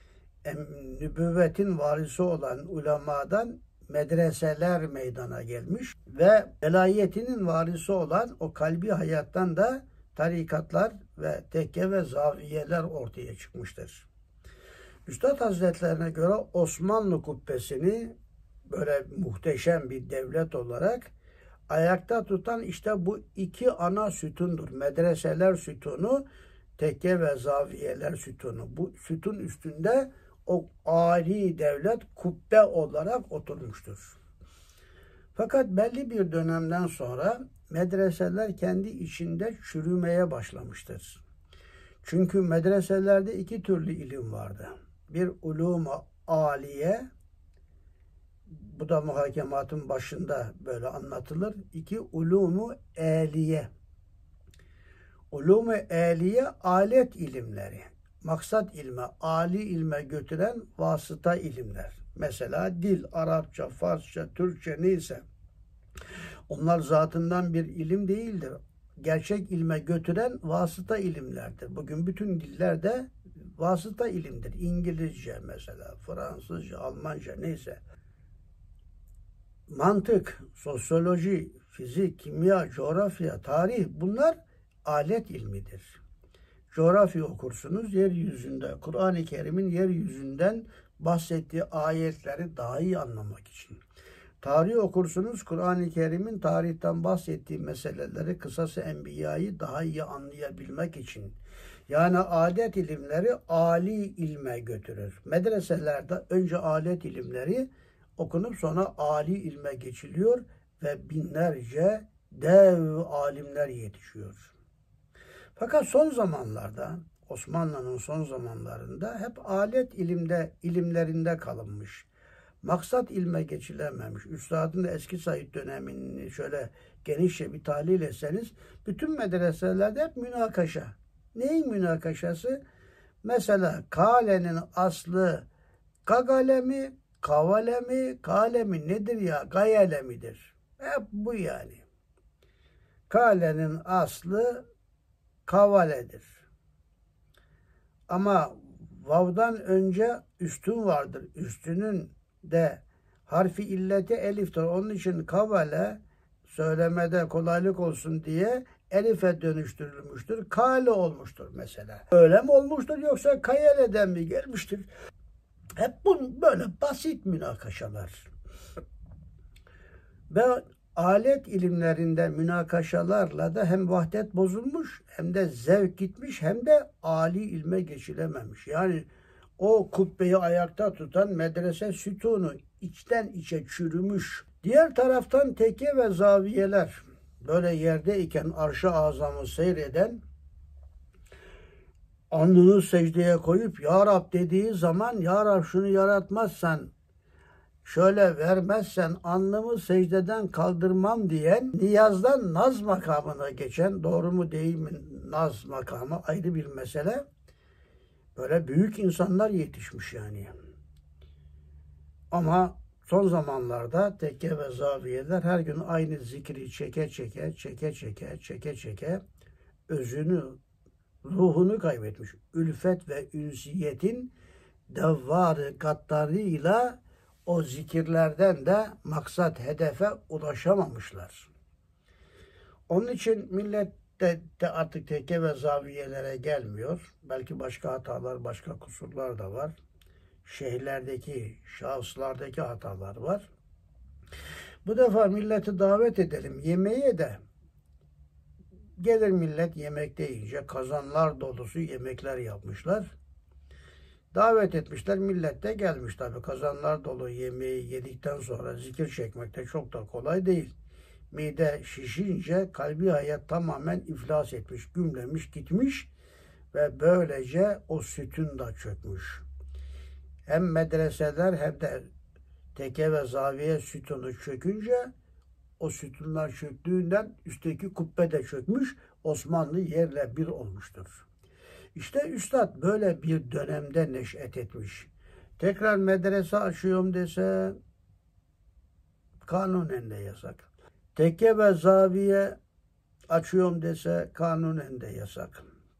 Nübüvvetin varisi olan ulemadan medreseler meydana gelmiş ve velayetinin varisi olan o kalbi hayattan da tarikatlar ve tekke ve zaviyeler ortaya çıkmıştır. Üstad Hazretlerine göre Osmanlı kubbesini böyle muhteşem bir devlet olarak ayakta tutan işte bu iki ana sütundur. Medreseler sütunu, tekke ve zaviyeler sütunu. Bu sütun üstünde o âli devlet kubbe olarak oturmuştur. Fakat belli bir dönemden sonra medreseler kendi içinde çürümeye başlamıştır. Çünkü medreselerde iki türlü ilim vardı. Bir ulûm-u âliye, bu da muhakematın başında böyle anlatılır. İki ulûm-u âliye. Ulûm-u âliye alet ilimleri. Maksat ilme, âli ilme götüren vasıta ilimler. Mesela dil, Arapça, Farsça, Türkçe neyse. Onlar zatından bir ilim değildir. Gerçek ilme götüren vasıta ilimlerdir. Bugün bütün dillerde vasıta ilimdir. İngilizce mesela, Fransızca, Almanca neyse. Mantık, sosyoloji, fizik, kimya, coğrafya, tarih bunlar alet ilmidir. Coğrafya okursunuz yeryüzünde, Kur'an-ı Kerim'in yeryüzünden bahsettiği ayetleri daha iyi anlamak için. Tarih okursunuz, Kur'an-ı Kerim'in tarihten bahsettiği meseleleri, kısası enbiyayı daha iyi anlayabilmek için. Yani adet ilimleri âli ilme götürür. Medreselerde önce alet ilimleri okunup sonra âli ilme geçiliyor ve binlerce dev alimler yetişiyor. Fakat son zamanlarda, Osmanlı'nın son zamanlarında hep alet ilimlerinde kalınmış. Maksat ilme geçilememiş. Üstadın da eski Said dönemini şöyle genişçe bir tahlil etseniz, bütün medreselerde hep münakaşa. Neyin münakaşası? Mesela kalenin aslı kagale mi, kavale mi, kale mi nedir ya? Gayele midir? Hep bu yani. Kalenin aslı kavaledir. Ama vav'dan önce üstün vardır. Üstünün de harfi illeti eliftir. Onun için kavale söylemede kolaylık olsun diye elife dönüştürülmüştür. Kale olmuştur mesela. Öyle mi olmuştur yoksa kayeleden mi gelmiştir? Hep bu böyle basit münakaşalar. Ve alet ilimlerinde münakaşalarla da hem vahdet bozulmuş, hem de zevk gitmiş, hem de âli ilme geçilememiş. Yani o kubbeyi ayakta tutan medrese sütunu içten içe çürümüş. Diğer taraftan tekke ve zaviyeler, böyle yerdeyken arş-ı azamı seyreden, alnını secdeye koyup Ya Rab dediği zaman, Ya Rab şunu yaratmazsan, şöyle vermezsen alnımı secdeden kaldırmam diyen, niyazdan naz makamına geçen, doğru mu değil mi naz makamı ayrı bir mesele. Böyle büyük insanlar yetişmiş yani. Ama son zamanlarda tekke ve zaviyeler her gün aynı zikri çeke özünü, ruhunu kaybetmiş. Ülfet ve ünsiyetin devvarı gaddarıyla o zikirlerden de maksat, hedefe ulaşamamışlar. Onun için millet de artık tekke ve zaviyelere gelmiyor. Belki başka hatalar, başka kusurlar da var. Şehirlerdeki, şahıslardaki hatalar var. Bu defa milleti davet edelim. Yemeğe de gelir millet yemek deyince kazanlar dolusu yemekler yapmışlar. Davet etmişler. Millet de gelmiş tabii. Kazanlar dolu yemeği yedikten sonra zikir çekmek de çok da kolay değil. Mide şişince kalbi hayat tamamen iflas etmiş, gümlemiş, gitmiş ve böylece o sütun da çökmüş. Hem medreseler hem de tekke ve zaviye sütunu çökünce o sütunlar çöktüğünden üstteki kubbe de çökmüş, Osmanlı yerle bir olmuştur. İşte üstad böyle bir dönemde neş'et etmiş. Tekrar medrese açıyorum dese kanunen de yasak. Tekke ve zaviye açıyorum dese kanunen de yasak.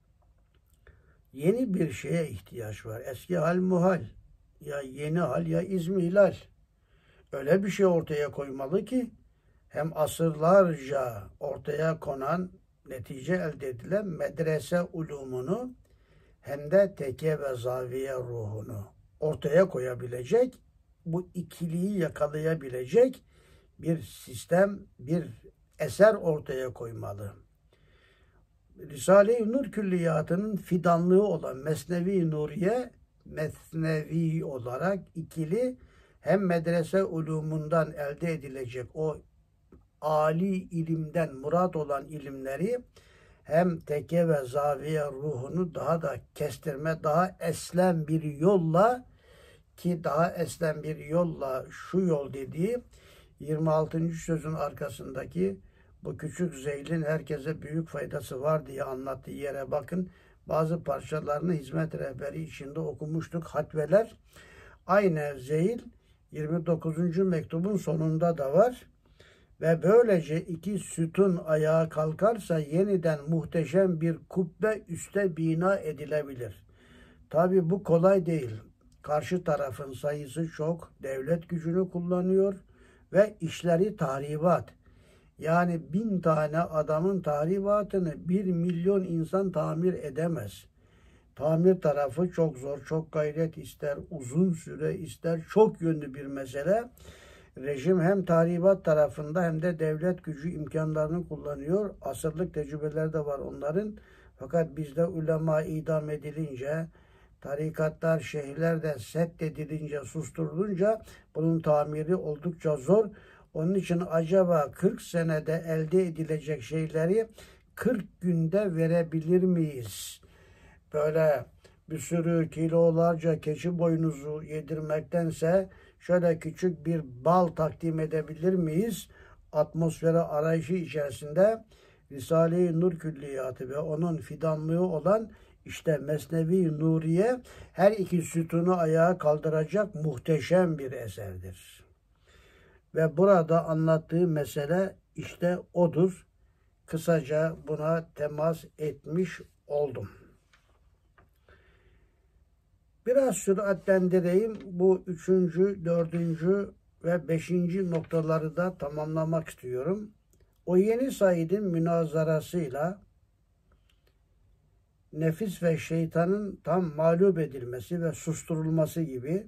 Yeni bir şeye ihtiyaç var. Eski hal muhal. Ya yeni hal ya izmihal. Öyle bir şey ortaya koymalı ki hem asırlarca ortaya konan, netice elde edilen medrese ulumunu hem de tekke ve zaviye ruhunu ortaya koyabilecek, bu ikiliyi yakalayabilecek bir sistem, bir eser ortaya koymalı. Risale-i Nur külliyatının fidanlığı olan Mesnevi Nuriye, mesnevi olarak ikili, hem medrese ulumundan elde edilecek o âli ilimden murat olan ilimleri, hem tekke ve zaviye ruhunu daha da kestirme, daha eslem bir yolla, ki daha eslem bir yolla şu yol dediği 26. sözün arkasındaki bu küçük zeylin herkese büyük faydası var diye anlattığı yere bakın. Bazı parçalarını hizmet rehberi içinde okumuştuk. Hatveler. Aynı zeyl 29. mektubun sonunda da var. Ve böylece iki sütun ayağa kalkarsa yeniden muhteşem bir kubbe üste bina edilebilir. Tabi bu kolay değil. Karşı tarafın sayısı çok, devlet gücünü kullanıyor ve işleri tahribat. Yani 1000 tane adamın tahribatını 1 milyon insan tamir edemez. Tamir tarafı çok zor, çok gayret ister, uzun süre ister, çok yönlü bir mesele. Rejim hem tahribat tarafında hem de devlet gücü imkanlarını kullanıyor. Asırlık tecrübeleri de var onların. Fakat bizde ulema idam edilince, tarikatlar, şehirlerde seddedilince, susturulunca bunun tamiri oldukça zor. Onun için acaba 40 senede elde edilecek şeyleri 40 günde verebilir miyiz? Böyle bir sürü kilolarca keçi boynuzu yedirmektense şöyle küçük bir bal takdim edebilir miyiz? Atmosferi arayışı içerisinde Risale-i Nur külliyatı ve onun fidanlığı olan İşte Mesnevi Nuriye her iki sütunu ayağa kaldıracak muhteşem bir eserdir. Ve burada anlattığı mesele işte odur. Kısaca buna temas etmiş oldum. Biraz süratlendireyim. Bu 3., 4. ve 5. noktaları da tamamlamak istiyorum. O Yeni Said'in münazarasıyla nefis ve şeytanın tam mağlup edilmesi ve susturulması gibi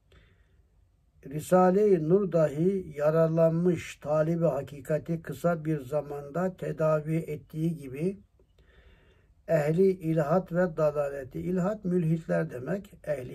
Risale-i Nur dahi yaralanmış talibi hakikati kısa bir zamanda tedavi ettiği gibi ehli ilhat ve dalaleti, ilhat mülhitler demek,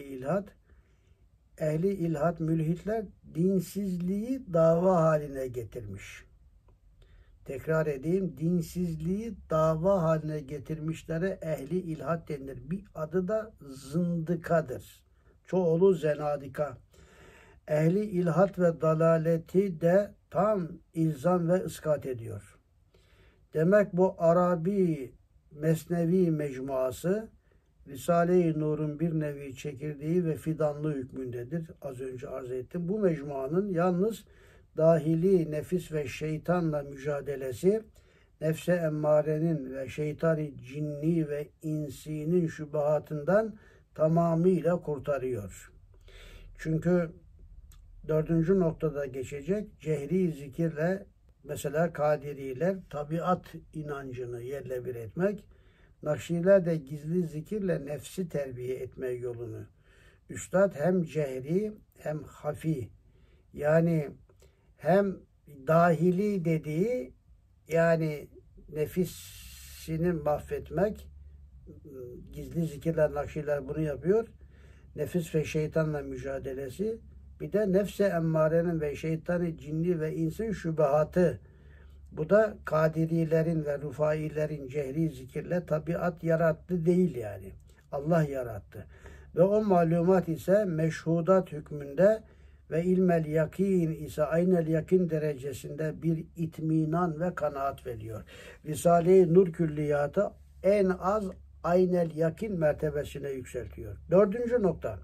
ehli ilhat mülhitler dinsizliği dava haline getirmiş. Tekrar edeyim, dinsizliği dava haline getirmişlere ehli ilhat denir. Bir adı da zındıkadır. Çoğulu zenadika. Ehli ilhat ve dalaleti de tam ilzam ve iskat ediyor. Demek bu Arabi Mesnevi mecmuası Risale-i Nur'un bir nevi çekirdeği ve fidanlığı hükmündedir. Az önce arz ettim. Bu mecmuanın yalnız dahili nefis ve şeytanla mücadelesi, nefse emmarenin ve şeytani cinni ve insinin şübahatından tamamıyla kurtarıyor. Çünkü 4. noktada geçecek cehri zikirle mesela Kadiriler tabiat inancını yerle bir etmek, Nakşiler de gizli zikirle nefsi terbiye etme yolunu. Üstad hem cehri hem hafi, yani hem dahili dediği, yani nefsini mahvetmek, gizli zikirler Nakşiler bunu yapıyor. Nefis ve şeytanla mücadelesi, bir de nefse emmarenin ve şeytanı cinni ve insin şübahatı. Bu da Kadirilerin ve Rufailerin cehri zikirle tabiat yarattı değil yani. Allah yarattı. Ve o malumat ise meşhudat hükmünde ve ilmel yakin ise aynel yakin derecesinde bir itminan ve kanaat veriyor. Risale-i Nur külliyatı en az aynel yakin mertebesine yükseltiyor. 4. nokta.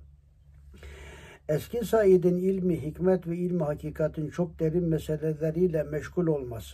Eski Said'in ilmi, hikmet ve ilmi hakikatin çok derin meseleleriyle meşgul olması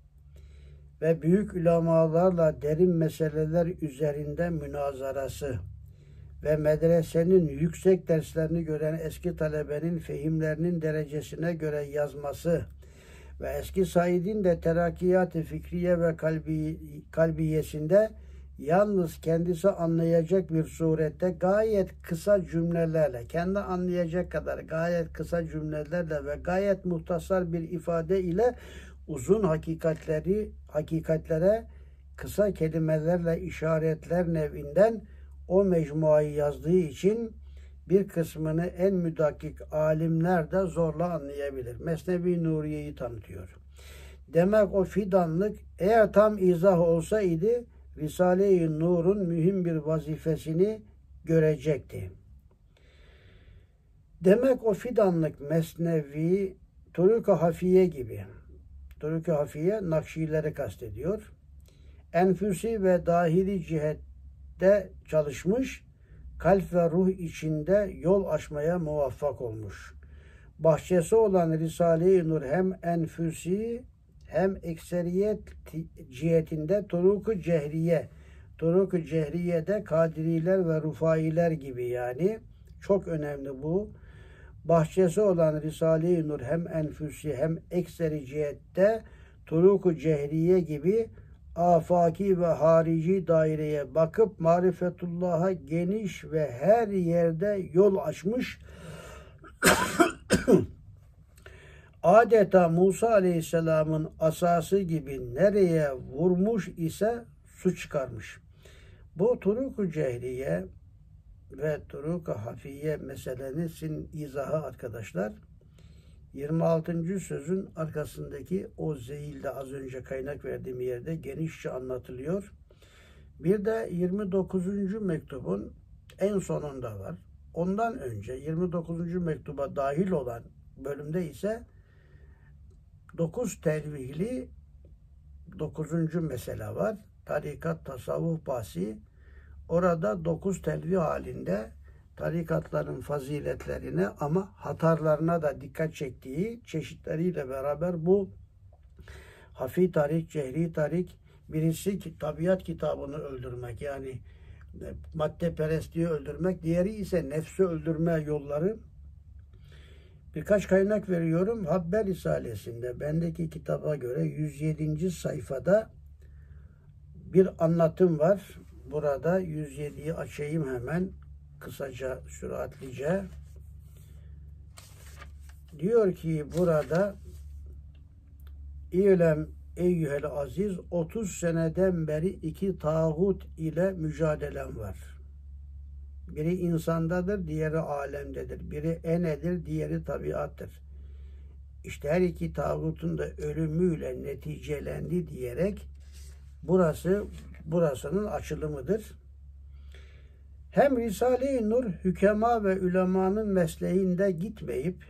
ve büyük ulemalarla derin meseleler üzerinde münazarası ve medresenin yüksek derslerini gören eski talebenin fehimlerinin derecesine göre yazması ve eski Said'in de terakkiyat-ı fikriye ve kalbiyesinde yalnız kendisi anlayacak bir surette gayet kısa cümlelerle, kendi anlayacak kadar gayet kısa cümlelerle ve gayet muhtasar bir ifade ile uzun hakikatlere kısa kelimelerle işaretler nevinden o mecmuayı yazdığı için bir kısmını en müdakkik alimler de zorla anlayabilir. Mesnevi Nuriye'yi tanıtıyor. Demek o fidanlık eğer tam izah olsaydı Risale-i Nur'un mühim bir vazifesini görecekti. Demek o fidanlık Mesnevi, Turuk-u Hafiye gibi. Turuk-u Hafiye Nakşileri kastediyor. Enfüsi ve dahili cihette çalışmış, kalp ve ruh içinde yol açmaya muvaffak olmuş. Bahçesi olan Risale-i Nur hem enfüsi hem ekseriyet cihetinde Turuk-u Cehriye. Turuk-u Cehriye'de Kadiriler ve Rufailer gibi yani. Çok önemli bu. Bahçesi olan Risale-i Nur hem enfüsi hem ekseri cihette Turuk-u Cehriye gibi afaki ve harici daireye bakıp marifetullah'a geniş ve her yerde yol açmış, adeta Musa Aleyhisselam'ın asası gibi nereye vurmuş ise su çıkarmış. Bu Turuk-u Cehriye ve Turuk-u Hafiye meselenin izahı arkadaşlar 26. sözün arkasındaki o zeyilde az önce kaynak verdiğim yerde genişçe anlatılıyor. Bir de 29. mektubun en sonunda var. Ondan önce 29. mektuba dahil olan bölümde ise 9 telvihli 9. mesele var. Tarikat, tasavvuf bahsi. orada 9 telvi halinde tarikatların faziletlerine ama hatarlarına da dikkat çektiği çeşitleriyle beraber bu hafi tarik, cehri tarik, birisi tabiat kitabını öldürmek, yani maddeperestliği öldürmek, diğeri ise nefsi öldürme yolları. Birkaç kaynak veriyorum. Habbe Risalesi'nde bendeki kitaba göre 107. sayfada bir anlatım var. Burada 107'yi açayım hemen kısaca, süratlice. Diyor ki burada İ'lem eyyühel aziz, 30 seneden beri iki tağut ile mücadelem var. Biri insandadır, diğeri alemdedir. Biri enedir, diğeri tabiattır. İşte her iki tağutun da ölümüyle neticelendi diyerek burasının açılımıdır. Hem Risale-i Nur hükema ve ülemanın mesleğinde gitmeyip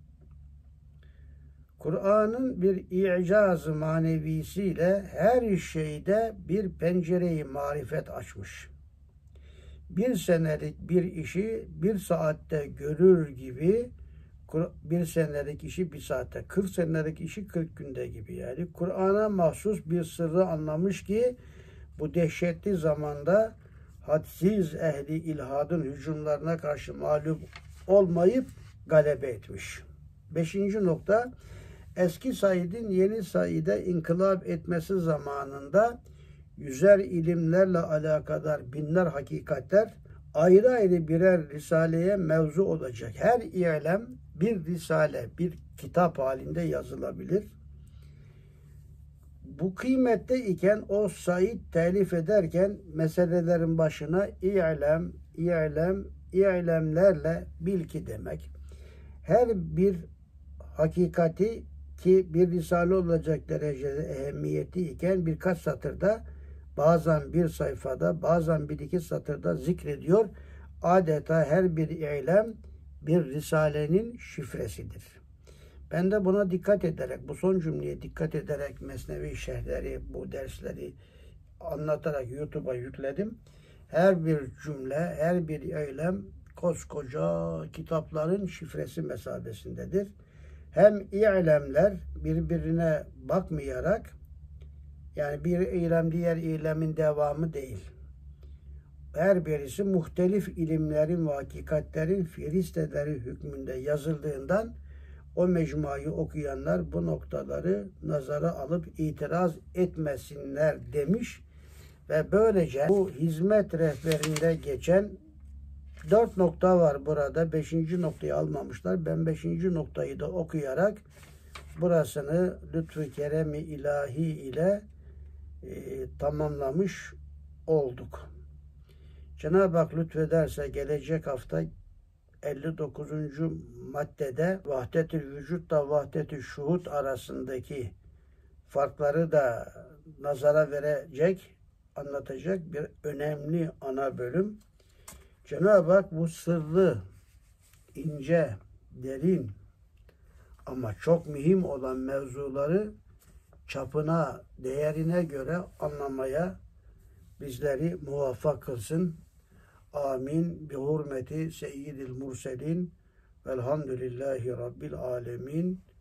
Kur'an'ın bir i'caz-ı manevisiyle her şeyde bir pencere-i marifet açmış. Bir senelik bir işi bir saatte görür gibi, bir senelik işi bir saatte, 40 senelik işi 40 günde gibi. Yani Kur'an'a mahsus bir sırrı anlamış ki bu dehşetli zamanda hadsiz ehli ilhadın hücumlarına karşı mağlup olmayıp galebe etmiş. 5. nokta, eski Said'in yeni Said'e inkılap etmesi zamanında yüzer ilimlerle alakadar binler hakikatler ayrı ayrı birer risaleye mevzu olacak. Her ilem bir risale, bir kitap halinde yazılabilir. Bu kıymette iken o Said telif ederken meselelerin başına ilemlerle bil ki demek. Her bir hakikati ki bir risale olacak derecede ehemmiyeti iken birkaç satırda, bazen bir sayfada, bazen bir iki satırda zikrediyor. Adeta her bir eylem bir risalenin şifresidir. Ben de buna dikkat ederek, bu son cümleye dikkat ederek Mesnevi şerhleri, bu dersleri anlatarak YouTube'a yükledim. Her bir cümle, her bir eylem koskoca kitapların şifresi mesabesindedir. Hem eylemler birbirine bakmayarak, yani bir eylem diğer eylemin devamı değil. Her birisi muhtelif ilimlerin ve hakikatlerin firisteleri hükmünde yazıldığından o mecmuayı okuyanlar bu noktaları nazara alıp itiraz etmesinler demiş ve böylece bu hizmet rehberinde geçen 4 nokta var burada. 5. noktayı almamışlar. Ben 5. noktayı da okuyarak burasını lütfü keremi ilahi ile tamamlamış olduk. Cenab-ı Hak lütfederse gelecek hafta 59. maddede vahdet-i vücutla vahdet-i şuhud arasındaki farkları da nazara verecek, anlatacak bir önemli ana bölüm. Cenab-ı Hak bu sırlı, ince, derin ama çok mühim olan mevzuları çapına, değerine göre anlamaya bizleri muvaffak kılsın. Amin. Bi hurmeti seyyidil murselin velhamdülillahi rabbil alemin.